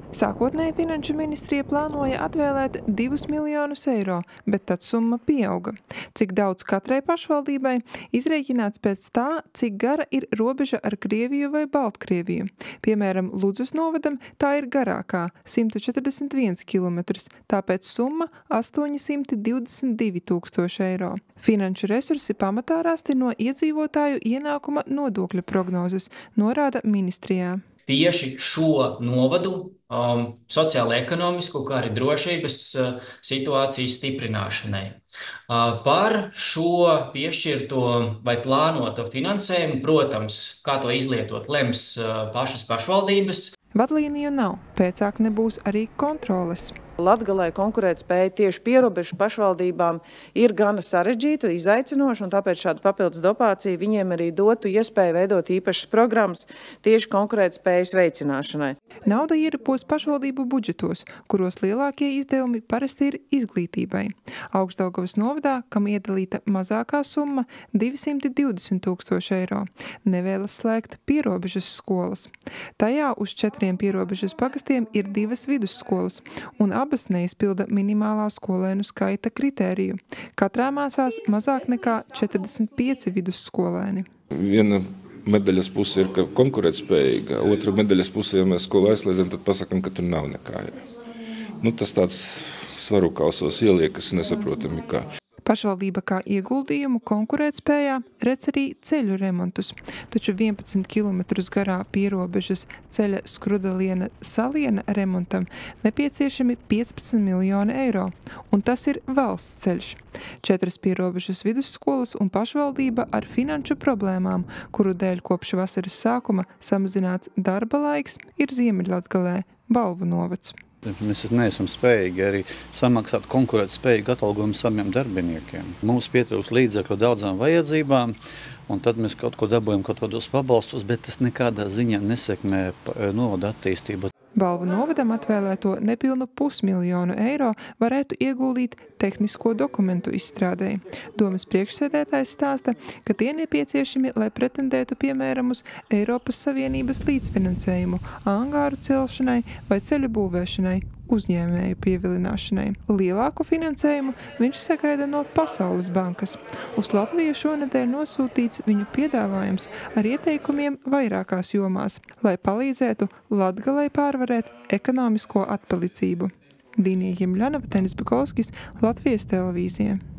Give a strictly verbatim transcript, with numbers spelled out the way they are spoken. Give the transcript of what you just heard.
Sākotnēji Finanšu ministrija plānoja atvēlēt divus miljonus eiro, bet tad summa pieauga. Cik daudz katrai pašvaldībai izrēķināts pēc tā, cik gara ir robeža ar Krieviju vai Baltkrieviju. Piemēram, Ludzas novadam tā ir garākā – simt četrdesmit viens kilometrs, tāpēc summa – astoņi simti divdesmit divi tūkstoši eiro. Finanšu resursi pamatā rasti no iedzīvotāju ienākuma nodokļa prognozes, norāda ministrijā. Tieši šo novadu um, sociālo-ekonomisku, kā arī drošības uh, situācijas stiprināšanai. Uh, par šo piešķirto vai plānoto finansējumu, protams, kā to izlietot, lems uh, pašas pašvaldības. Vadlīniju nav, pēcāk nebūs arī kontroles. Latgalei konkurētspēja tieši pierobežu pašvaldībām ir gana sarežģīta, izaicinoša, un tāpēc šāda papildus dopācija viņiem arī dotu iespēju veidot īpašas programmas tieši konkurētspējas veicināšanai. Nauda ieripos pašvaldību budžetos, kuros lielākie izdevumi parasti ir izglītībai. Augšdaugavas novadā, kam iedalīta mazākā summa – divi simti divdesmit tūkstoši eiro, nevēlas slēgt pierobežas skolas. Tajā uz četriem pierobežas pagastiem ir divas vidusskolas, un abas neizpilda minimālā skolēnu skaita kritēriju. Katrā mācās mazāk nekā četrdesmit pieci vidusskolēni. Viena medaļas puse ir konkurētspējīga, otra medaļas puse, ja mēs skolu aizliedzam, tad pasakam, ka tur nav nekā. Jā. Nu, tas tāds svaru kausos ieliekas nesaprotami kā. Pašvaldība kā ieguldījumu konkurētspējā redz arī ceļu remontus, taču vienpadsmit kilometrus garā pierobežas ceļa Skrudaliena Saliena remontam nepieciešami piecpadsmit miljoni eiro, un tas ir valsts ceļš. Četras pierobežas vidusskolas un pašvaldība ar finanšu problēmām, kuru dēļ kopš vasaras sākuma samazināts darba laiks, ir Ziemeļlatgalē Balvu novads. Mēs neesam spējīgi arī samaksāt konkurēt spējīgu atalgojumu saviem darbiniekiem. Mums pietrūkst līdzekļu daudzām vajadzībām, un tad mēs kaut ko dabūjam, kaut kādos pabalstus, bet tas nekādā ziņā nesekmē novada attīstību. Balvu novadam atvēlēto nepilnu pusmiljonu eiro varētu ieguldīt tehnisko dokumentu izstrādē. Domas priekšsēdētājs stāsta, ka tie nepieciešami, lai pretendētu piemēram uz Eiropas Savienības līdzfinansējumu, angāru celšanai vai ceļu būvēšanai, uzņēmēju pievilināšanai. Lielāku finansējumu viņš sagaida no Pasaules bankas. Uz Latviju šonedēļ nosūtīts viņu piedāvājums ar ieteikumiem vairākās jomās, lai palīdzētu Latgalei pārvarēt ekonomisko atpalicību. Dīnija Jemļanova, Tenis Bukovskis, Latvijas televīzija.